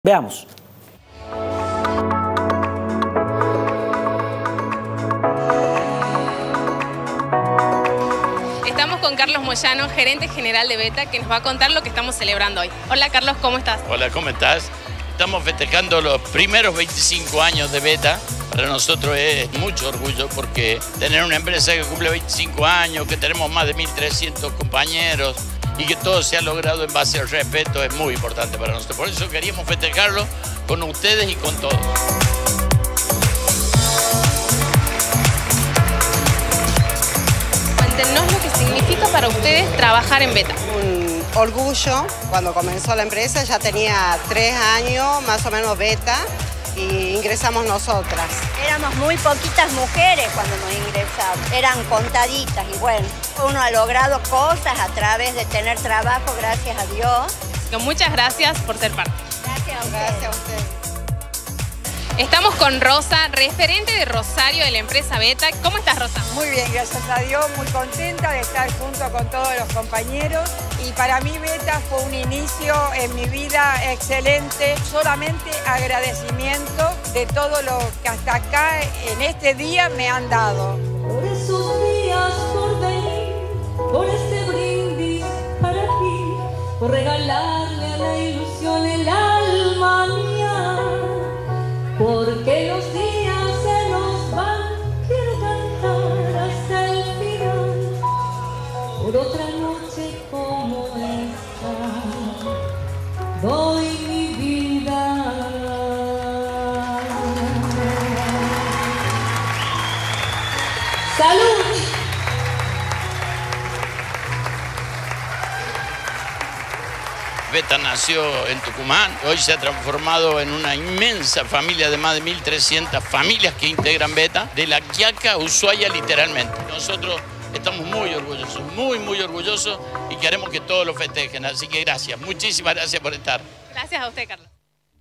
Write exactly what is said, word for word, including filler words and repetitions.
Veamos. Estamos con Carlos Moyano, gerente general de Beta, que nos va a contar lo que estamos celebrando hoy. Hola Carlos, ¿cómo estás? Hola, ¿cómo estás? Estamos festejando los primeros veinticinco años de Beta. Para nosotros es mucho orgullo porque tener una empresa que cumple veinticinco años, que tenemos más de mil trescientos compañeros y que todo se ha logrado en base al respeto es muy importante para nosotros. Por eso queríamos festejarlo con ustedes y con todos. Cuéntenos lo que significa para ustedes trabajar en Beta. Un orgullo, cuando comenzó la empresa ya tenía tres años más o menos Beta y ingresamos nosotras. Éramos muy poquitas mujeres cuando nos ingresamos, eran contaditas y bueno, uno ha logrado cosas a través de tener trabajo, gracias a Dios. Muchas gracias por ser parte. Gracias a ustedes. Gracias a ustedes. Estamos con Rosa, referente de Rosario de la empresa Beta. ¿Cómo estás, Rosa? Muy bien, gracias a Dios, muy contenta de estar junto con todos los compañeros. Y para mí Beta fue un inicio en mi vida excelente. Solamente agradecimiento de todo lo que hasta acá en este día me han dado. Por esos días por venir, por este brindis para ti, por regalarle a la ilusión el alma mía, porque los días se nos van, quiero cantar hasta el final, por otra noche como esta, doy mi vida. ¡Salud! Beta nació en Tucumán, hoy se ha transformado en una inmensa familia de más de mil trescientas familias que integran Beta, de La Quiaca a Ushuaia literalmente. Nosotros estamos muy orgullosos, muy muy orgullosos y queremos que todos lo festejen, así que gracias, muchísimas gracias por estar. Gracias a usted, Carlos.